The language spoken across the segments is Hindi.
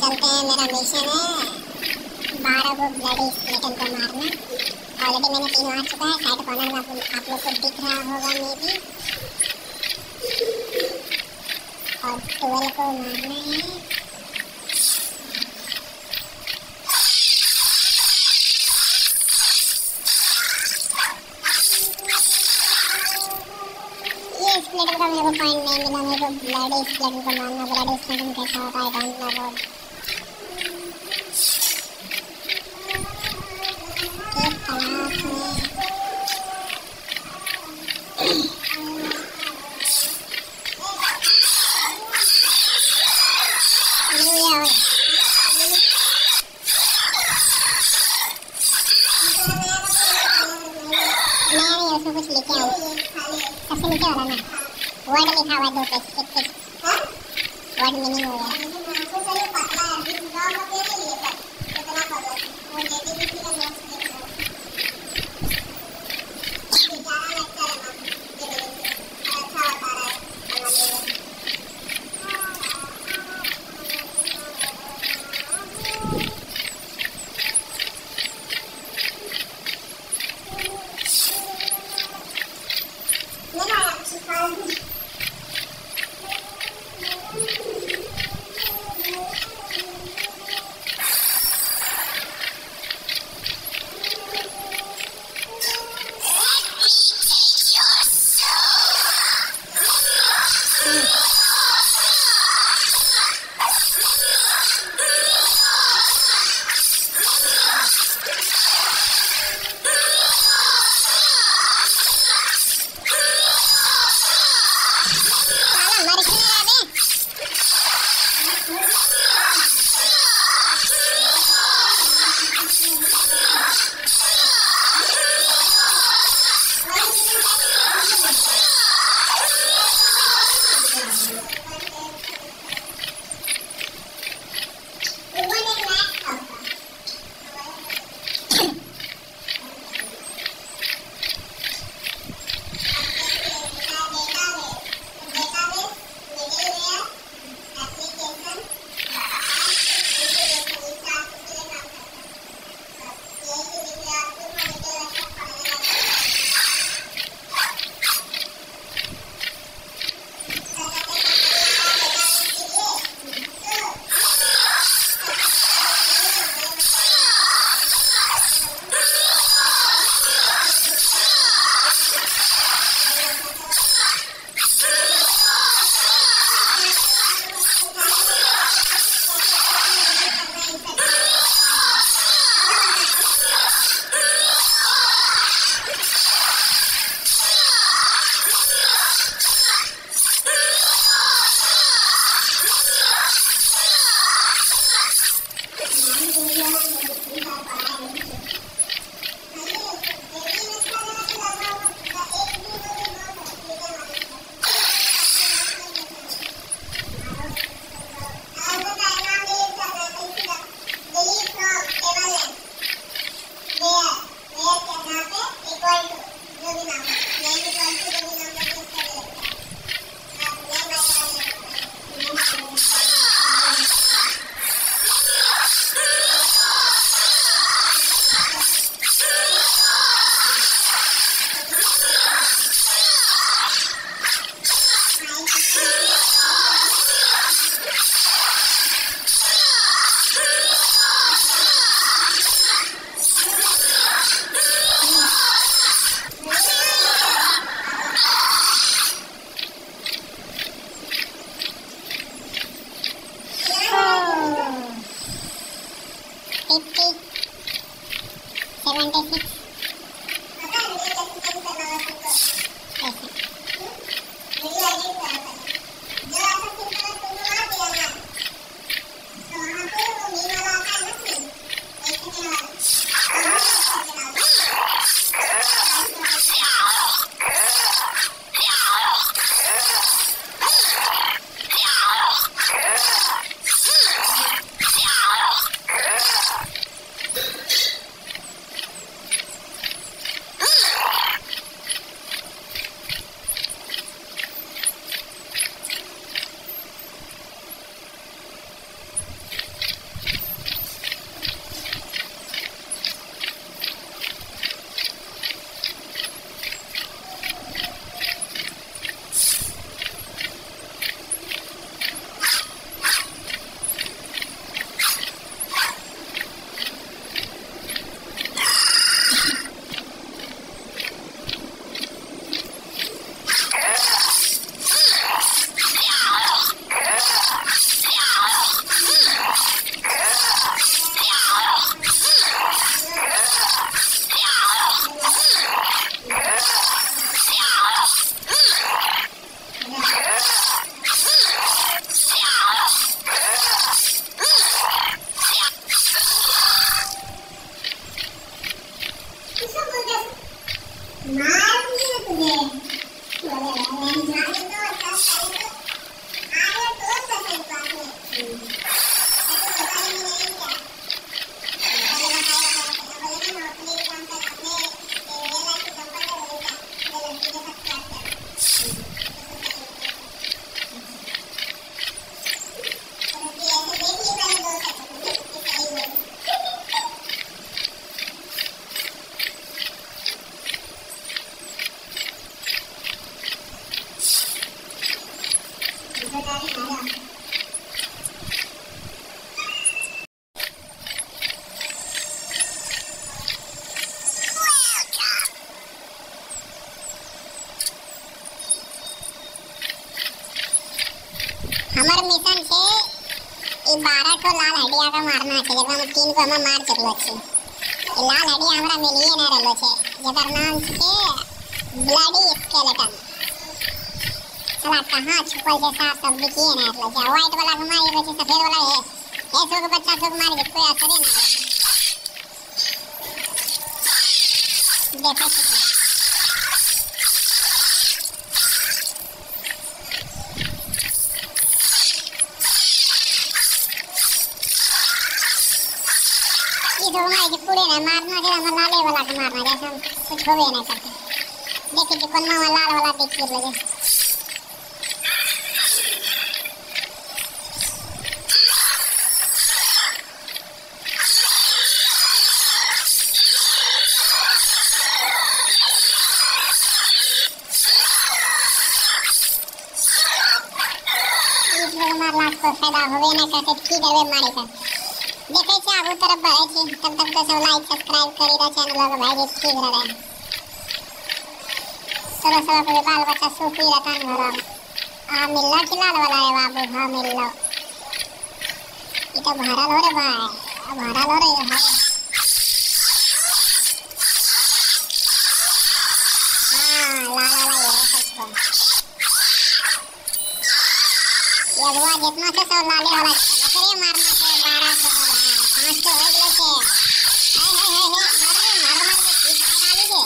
चलते हैं। मेरा मिशन है 12 को ब्लडी स्केलेटन को मारना। ऑलरेडी मैंने 3 मार चुका है। साइड कॉर्नर में आप लोग को दिख रहा होगा मे बी। और 12 को मारना है। स्प्लिटर का मेरे को पॉइंट नहीं मिला। मेरे को ब्लडी स्प्लिटर को मारना। ब्लडी स्प्लिटर कैसा होता है डोंट नो रोड। एक तलाश में उसमें कुछ लिखे हैं। सबसे नीचे वाला ना वर्ड लिखा हुआ है 2 पेज वर्ड मीनिंग हो गया। मिशन छे ई 12 ठो लाल हड्डिया का मारना छे जेकरा में 3 को हम मार चुकलो छी। ई लाल हड्डिया हमरा मिलिए न रहलो छे जेकर नाम छे ब्लडी स्केलेटन। साला कहां छुपल छे साफ सब दिखिए न रहलो छे। व्हाइट वाला के मार रहलो छे सफेद वाला है ऐसो के बच्चा सब मार के कोई असर नहीं देखो छे। तो हमारे जो पूरे ना मारना है हम लाले वाला के मारना जैसे हम कुछ होवे ना करते। देखिए जो कोन्ना वाला लाल वाला देखिए लगे इस लोग मार लाख को फायदा होवे ना करते की करवे मारे का। देखे छे आगू तरफ बढ़े छे तब तक तो सब लाइक सब्सक्राइब करी दा चैनल को भाई जी ठीक रहे। चलो सब अपने बाल बच्चा सूखी रहता न घर आ मिलला कि लाल वाला है बाबू। हां मिलला ये तो भरल हो रे भाई भरल हो रे भाई। हां लाल वाला ये सबको ये बुआ जितना से सब लाले वाला करे मारना है 12 से 5 तो हो गए थे। हाय हाय हाय मार के ठीक डाली दे।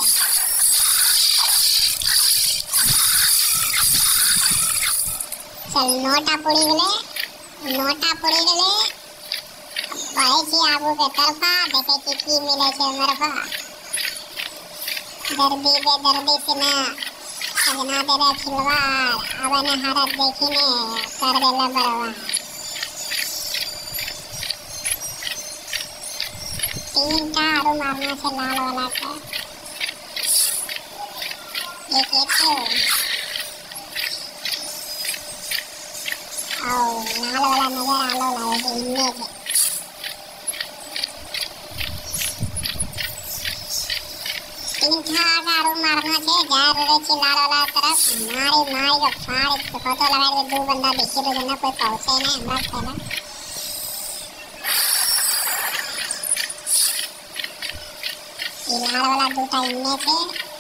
चल नोटा पड़ी गले भाई छी आगू के तरफा देखे की मिले छे मरफा। दर्दी बेदर्दी से ना सजना तेरे खिलवाड़ अब ने हारत देखी ने कर देला बरवा। 3 का आरो मारना छे लाल वाला का एक तो आओ लाल वाला नजर आलो लागे इनमें से 3 का आरो मारना छे जा रे छे लाल वाला तरफ मारी के फाड़ के फोटो लगा के 2 बंदा देखी तो जना कोई पहुंचे नहीं हमरा पहला। ये लाल वाला 2 टा इनमें से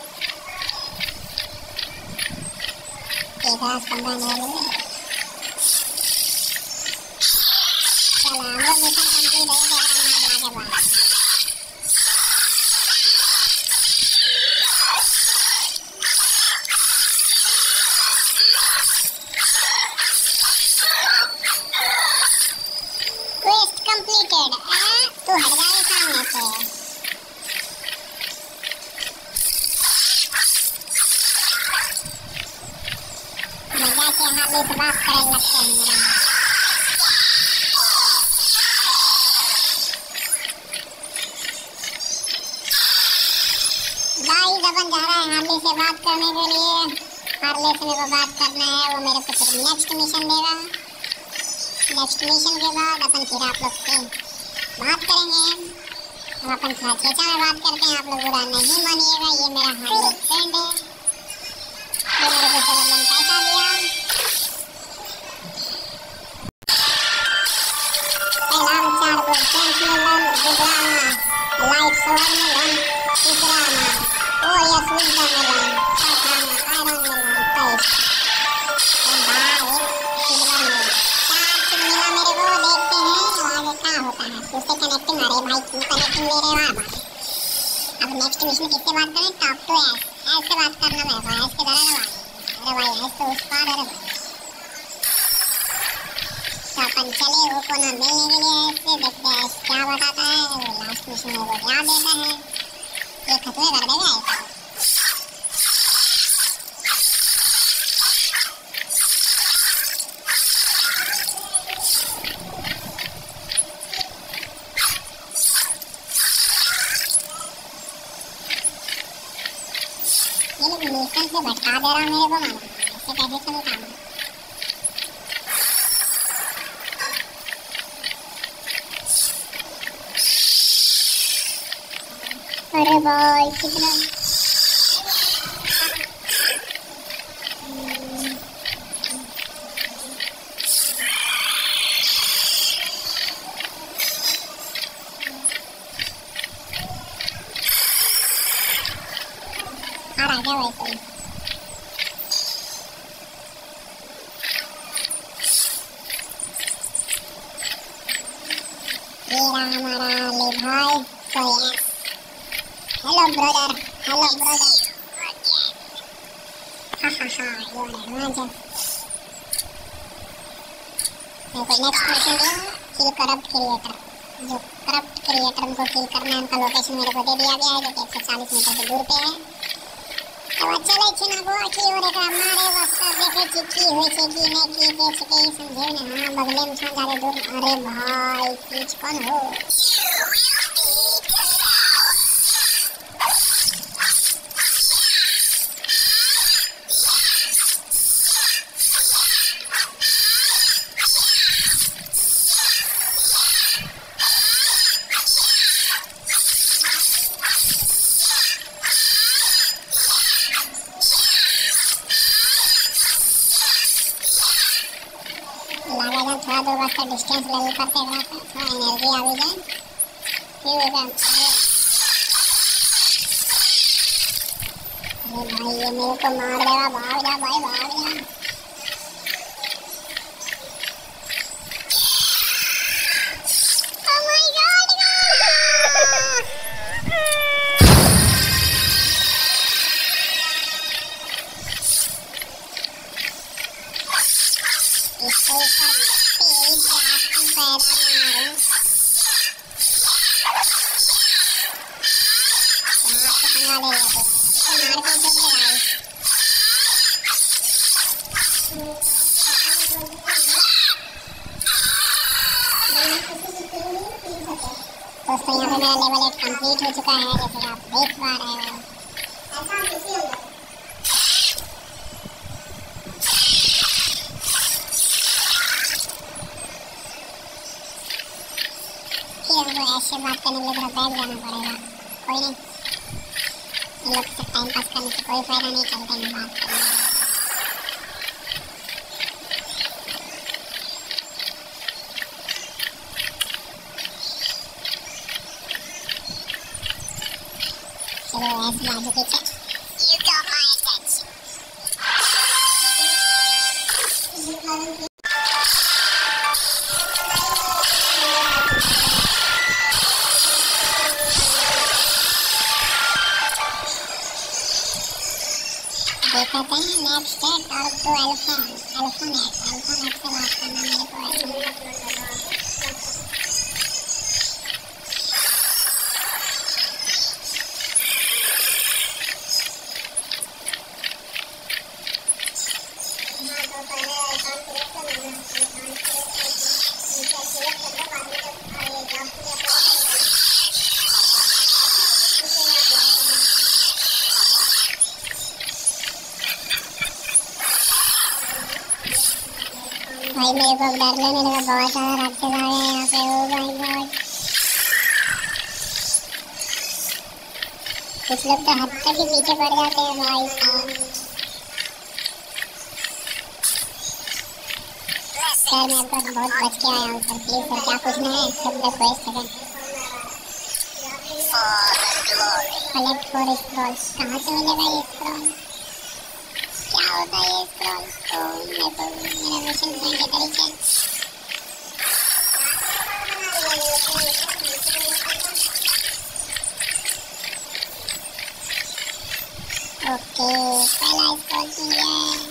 एक 10-15 नहीं है। चला हम लोग मिशन कंप्लीट हो गया मारना के बाद। क्वेस्ट कंप्लीटेड तू हट जाए सामने से। मजा के हाथ से बात करने लगते हैं। गाइस अपन जा रहा है हार्ले से बात करने के लिए। हार्ले से मेरे को बात करना है वो मेरे को फिर नेक्स्ट मिशन देगा। नेक्स्ट मिशन के बाद अपन फिर आप लोग से बात करेंगे। हम अपन चेचा में बात करते हैं आप लोग बुरा नहीं मानिएगा ये मेरा हार्ले फ्रेंड है। ये मेरे को सब पैसा दिया पहला 4 को फ्रेंड्स मिलन दूसरा लाइट सोलर मिलन तीसरा ओ ये सुविधा मिलन चौथा आयरन मिलन 23 और 12 सिल्वर मिलन 4 चीज मिला मेरे को। देखते हैं आगे क्या होता है। उससे कनेक्टिंग अरे भाई क्यों कनेक्टिंग ले रहे हो आप। अब नेक्स्ट मिशन किससे बात करें टॉप टू एस से बात करना मेरे को एस के द्वारा दबाना। अरे भाई एस तो उस पार है। तो अपन चले वो को ना मिलने के लिए इससे देखते हैं क्या बताता है। वो लास्ट मिशन में वो क्या देता है ये खत्म कर देगा। ये लोग मिशन से भटका दे रहा मेरे को मालूम इससे कैसे चलता है। अरे भाई कितना है क्या वैसे ही? ये रहा हमारा अली भाई। तो yes, hello brother, hello brother. हाँ हाँ हाँ, ये वाला देखो नेक्स्ट क्वेश्चन दिया, किल करप्ट क्रिएटर। जो करप्ट क्रिएटर को किल करना है उनका लोकेशन मेरे को दे दिया गया है, जो कि 140 मीटर की दूर पे है। तो चले छिना गो की ओर एक मारे वस्ता देखे चिट्ठी होई छे कि ने की के छके समझे ने। हां बगले में छन जारे दूर। अरे भाई पीछ कौन हो? लगा थोड़ा दूर वास्ते डिस्टेंस ले करते हैं, थोड़ा एनर्जी आ भी जाए फिर अरे भाई ये मेरे को मार देगा। भाग जा भाई, भाग जा। Oh my God, इसको ऊपर तेरी जात की पैदा मारूं। पंगा ले लिया तो मार के चल भाई। दोस्तों यहाँ पे मेरा लेवल 8 कंप्लीट हो चुका है, जैसे आप देख पा रहे हो। फिर हमको ऐसे बात करने के लिए थोड़ा बैठ जाना पड़ेगा। कोई नहीं, इन लोग से टाइम पास करने से कोई फायदा नहीं, चलते हैं बात करने। चलो ऐसे बाजू पीछे। You got my attention. देखते हैं नेक्स्ट है टॉक टू अल्फानेट से बात करना मेरे को भाई मेरे को डर लगने लगा, बहुत सारा राक्षस आ गया यहाँ पे। ओ माय गॉड, कुछ लोग तो हद तक ही पीछे पड़ जाते हैं भाई साहब। सर मैं आपको बहुत बच के आया हूँ सर, प्लीज सर क्या पूछना है? सब रिक्वेस्ट है। कलेक्ट फॉर स्क्रॉल, कहाँ से मिलेगा ये स्क्रॉल? क्या होता है ये स्क्रॉल? तो मेरे को मेरा मिशन पॉइंट के तरीके ओके, पहला स्क्रॉल मिल गया।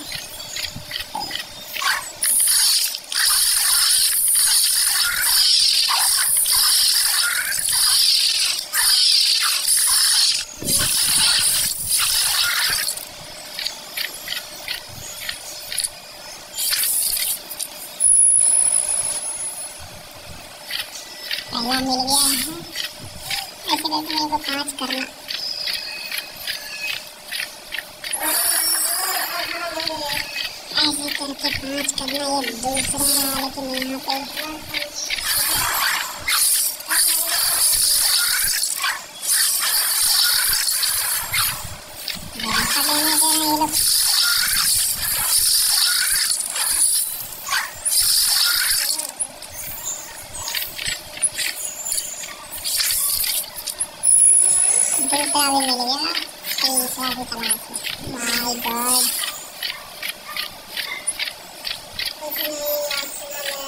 पहला मिल गया है। ऐसे करके मेरे को 5 करना। ऐसे करके 5 करना। ये दूसरा है लेकिन यहाँ पे धोखा देने दे रहे हैं ये लोग। दूसरा भी मिल गया। तीसरा भी तलाश है। माय गॉड, कुछ नहीं ऑप्शनल है।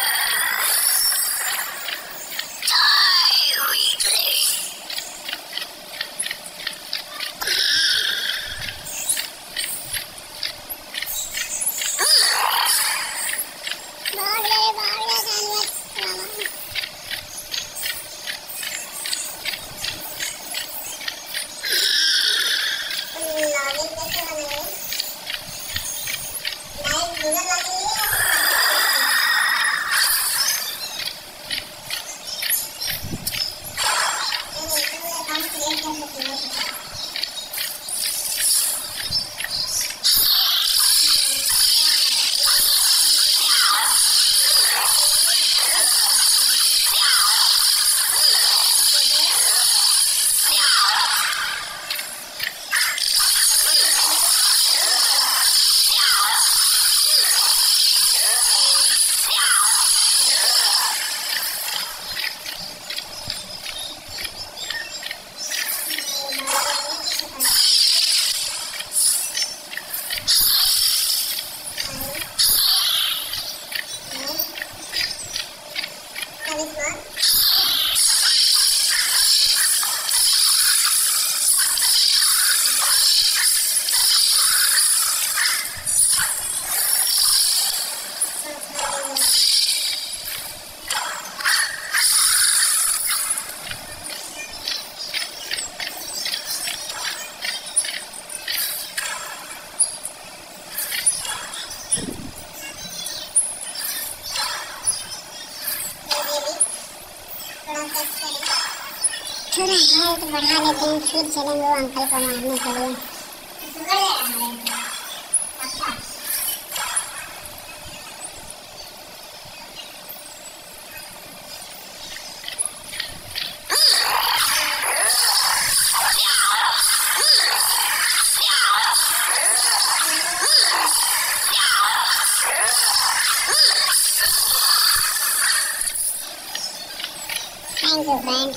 भाग ले सैंडविच लॉगिन कैसे बनाएंगे? Live Google login account create कर सकते हो। थोड़ा हाइट बढ़ा लेते हैं, फिर चलेंगे वो अंकल को मारने के लिए। Thank you friend.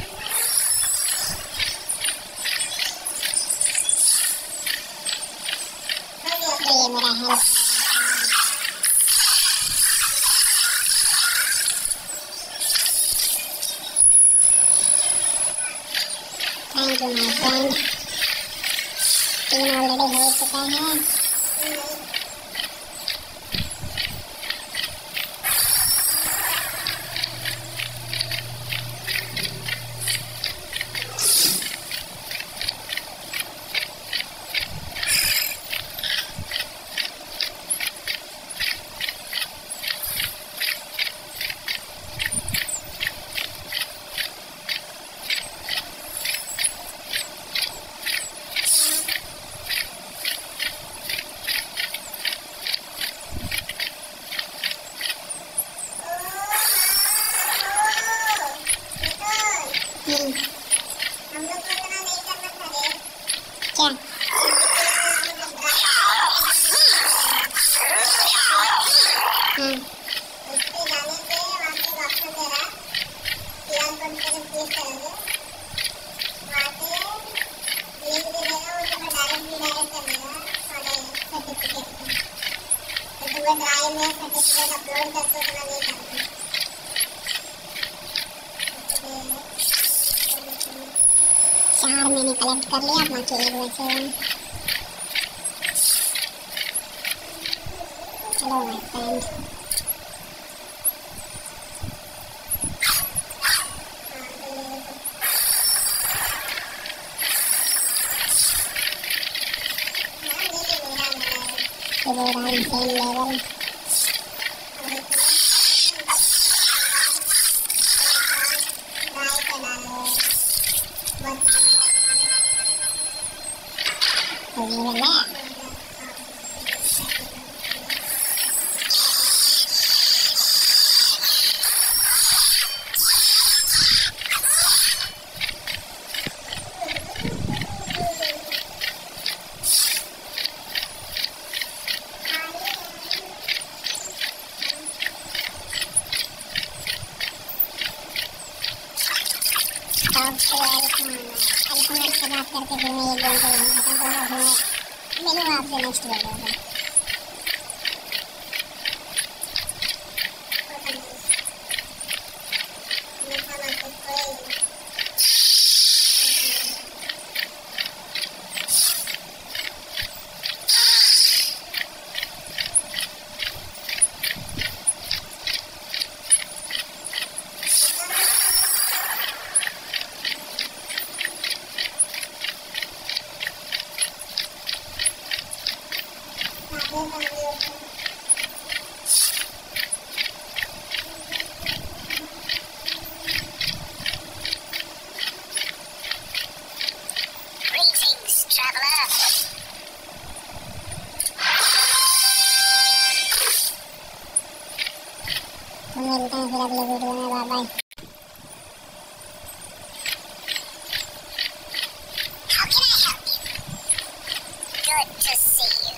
ये मेरा help thank you my friend. 3 already हो चुका है। हम लोग को इतना नहीं करना था रे। क्या? उस पे जाने पे वहाँ पे ऑप्शन दे रहा QR कोड पे क्लिक करेंगे, वहाँ पे लिंक दे देगा, वो तुम्हें डायरेक्ट कर देगा हमारे सर्टिफिकेट पे। तो तुम्हें ड्राइव में सर्टिफिकेट अपलोड करके उतना नहीं करना। 4 मैंने कलेक्ट कर लिया, बाकी 1 बचे हैं। Hello my friend. Level ultimate से बात करके फिर मैं ये गेम को खत्म करूँगा। फिर मैं मिलूँगा आपसे नेक्स्ट वीडियो में। Greetings, traveler. तो मिलते हैं फिर अगले वीडियो में। Bye bye. How can I help you? Good to see you.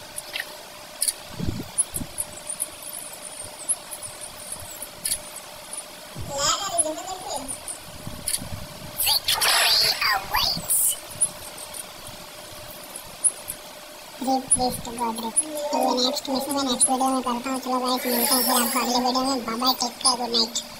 Victory awaits. Please to god ray. तो ये नेक्स्ट मिशन में नेक्स्ट वीडियो में करता हूँ। चलो गाइस मिलते हैं फिर आपको अगले वीडियो में। Bye bye, take care, good night.